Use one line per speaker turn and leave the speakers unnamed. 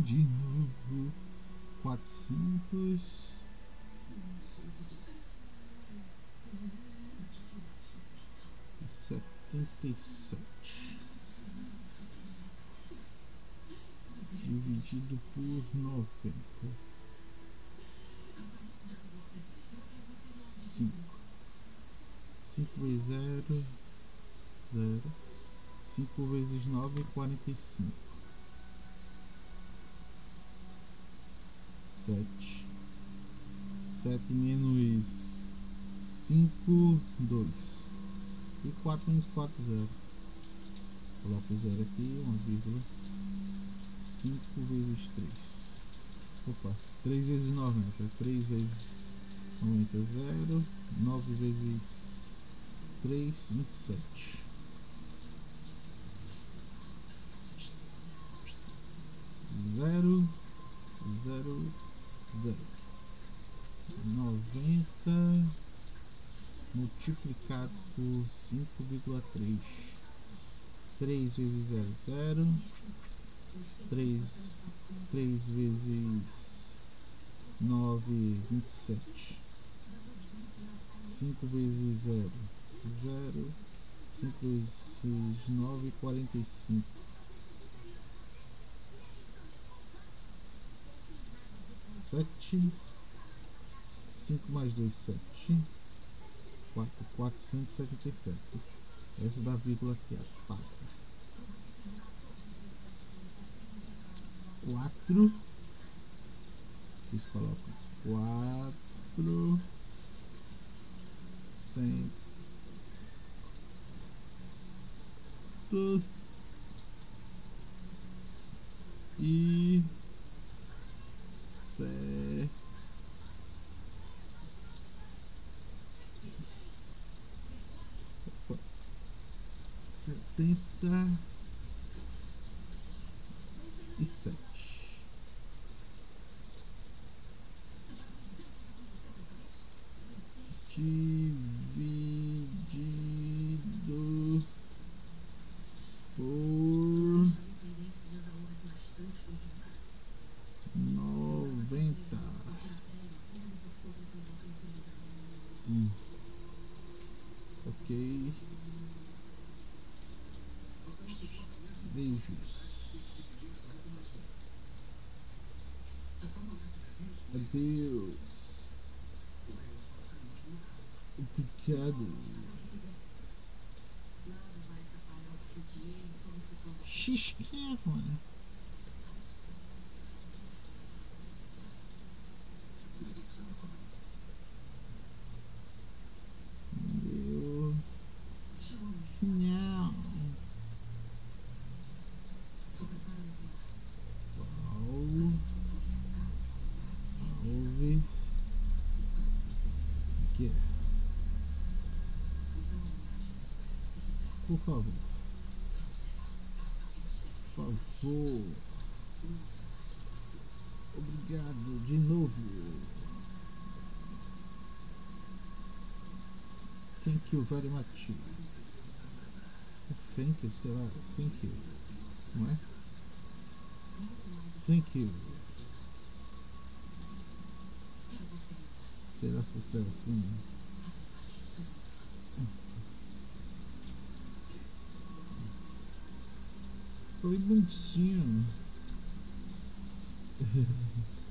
de novo. 400 e 77 dividido por 90. 5 vezes 0, 0. 5 vezes 9, 45. 7 menos 5, 2. E 4 menos 4, 0. Coloco 0 aqui, 1,5 vezes 3. Opa, 3 vezes 90. 3 vezes 90, 0. 9 vezes 3, 27. 0, 0, 0. 90 multiplicado por 5,3. 3 vezes 0, 0. 3 vezes 9, 27. 5 vezes 0, 0. 5 vezes 9, 45. 7. 5 mais 2, 7. 477. Essa da vírgula aqui, ó. 4. Vocês colocam 4 centos e 77. Dividido por 90. Ok. Beijos. Adeus. Obrigado. Xixi, mano. Meu. Não. Alves. Aqui. Por favor. Obrigado de novo. Thank you very much. Thank you, sei lá. Thank you. Não é? Thank you. Será que escreve assim? Foi bonitinho.